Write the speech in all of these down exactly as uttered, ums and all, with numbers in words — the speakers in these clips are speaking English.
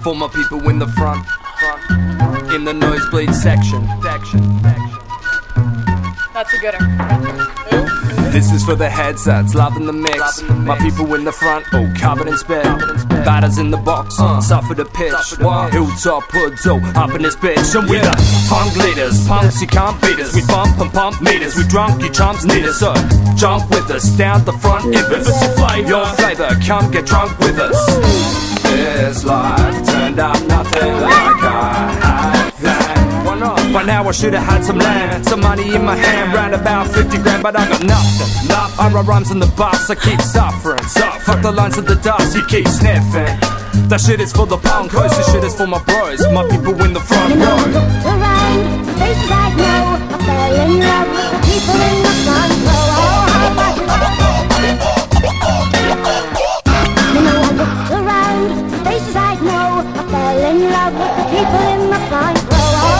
For my people in the front, in the nosebleed section. That's a gooder. This is for the headsets, loving the mix. My people in the front, oh, covered in spit. Batters in the box, uh, suffer the pitch. Hilltop hoods, oh, up in this bitch. And we're the funk leaders, pumps you can't beat us. We bump and pump meters, we drunk, you chumps need us. So jump with us, down the front, if it's your flavor. Your flavor, come get drunk with us. This life turned out nothing like I had planned. By now I should've had some land, some money in my hand, round about fifty grand, but I got nothing. Nothing. I write rhymes on the bus, I keep suffering. Suffering. Fuck the lines of the dust, you keep sniffing. That shit is for the punkos, this shit is for my bros, my people in the front row. You know, look around, the faces I know, I fell in love with the people in the front row. Oh, how much you know, I looked around, the faces I know, I fell in love with the people in the front row.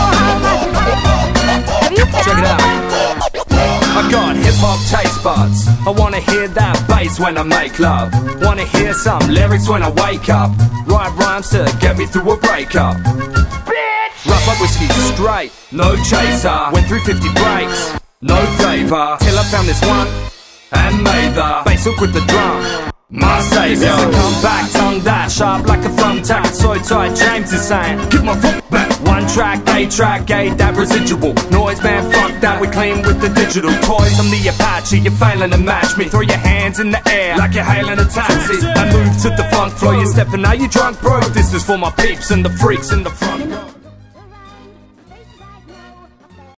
Check it out. I got hip-hop taste buds. I wanna hear that bass when I make love. Wanna hear some lyrics when I wake up. Write rhymes to get me through a breakup. Bitch! Rough up whiskey straight, no chaser. Went through fifty breaks, no flavor. Till I found this one and made the bass hook with the drum. My savior. I come back, tongue that sharp like a thumbtack. So tight, James is saying, give my foot back. One track, A track, A that residual noise, man, fuck that, we clean with the digital toys. I'm the Apache, you're failing to match me. Throw your hands in the air like you're hailing a taxi. I move to the funk floor, you're stepping, are you drunk, bro? This is for my peeps and the freaks in the front.